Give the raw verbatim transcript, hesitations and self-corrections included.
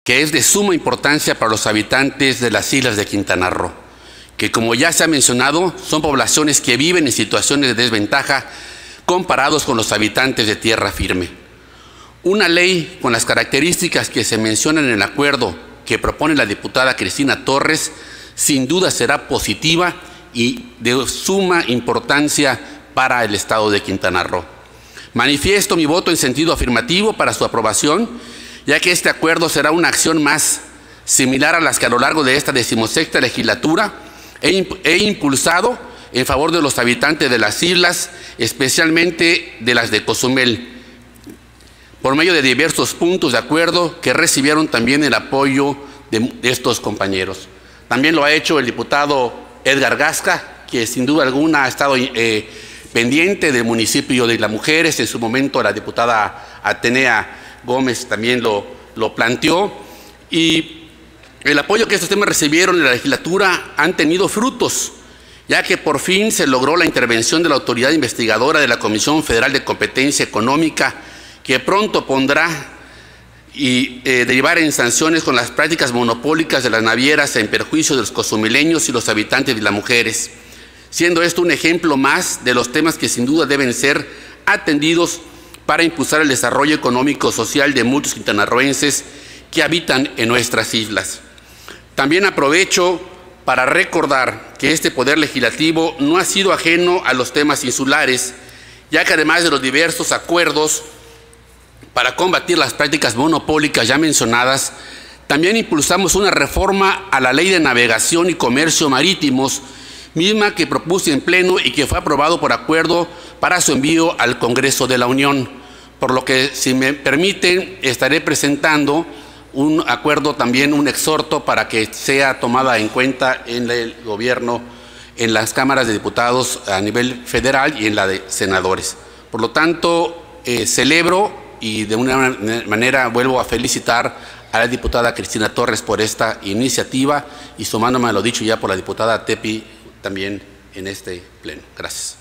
que es de suma importancia para los habitantes de las islas de Quintana Roo, que, como ya se ha mencionado, son poblaciones que viven en situaciones de desventaja comparados con los habitantes de tierra firme. Una ley con las características que se mencionan en el acuerdo que propone la diputada Cristina Torres, sin duda será positiva y de suma importancia para el estado de Quintana Roo. Manifiesto mi voto en sentido afirmativo para su aprobación, ya que este acuerdo será una acción más similar a las que a lo largo de esta decimosexta legislatura he, he impulsado en favor de los habitantes de las islas, especialmente de las de Cozumel, por medio de diversos puntos de acuerdo que recibieron también el apoyo de, de estos compañeros. También lo ha hecho el diputado Edgar Gasca, que sin duda alguna ha estado eh, pendiente del municipio de Las Mujeres. En su momento la diputada Atenea Gómez también lo, lo planteó. Y el apoyo que estos temas recibieron en la legislatura han tenido frutos, ya que por fin se logró la intervención de la autoridad investigadora de la Comisión Federal de Competencia Económica, que pronto pondrá y eh, derivar en sanciones con las prácticas monopólicas de las navieras en perjuicio de los cozumeleños y los habitantes de Las Mujeres, siendo esto un ejemplo más de los temas que sin duda deben ser atendidos para impulsar el desarrollo económico social de muchos quintanarroenses que habitan en nuestras islas. También aprovecho para recordar que este Poder Legislativo no ha sido ajeno a los temas insulares, ya que además de los diversos acuerdos para combatir las prácticas monopólicas ya mencionadas, también impulsamos una reforma a la Ley de Navegación y Comercio Marítimos, misma que propuse en pleno y que fue aprobado por acuerdo para su envío al Congreso de la Unión, por lo que, si me permiten, estaré presentando un acuerdo, también un exhorto para que sea tomada en cuenta en el gobierno, en las cámaras de diputados a nivel federal y en la de senadores. Por lo tanto, eh, celebro y de una manera vuelvo a felicitar a la diputada Cristina Torres por esta iniciativa y sumándome a lo dicho ya por la diputada Tepi también en este pleno. Gracias.